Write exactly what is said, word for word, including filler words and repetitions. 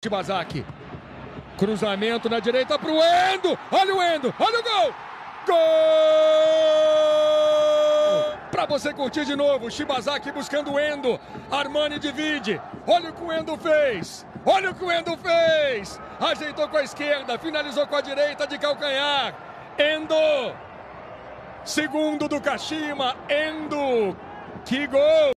Shibazaki. Cruzamento na direita para o Endo. Olha o Endo. Olha o gol. Gol! Para você curtir de novo. Shibazaki buscando o Endo. Armani divide. Olha o que o Endo fez. Olha o que o Endo fez. Ajeitou com a esquerda. Finalizou com a direita de calcanhar. Endo. Segundo do Kashima. Endo. Que gol!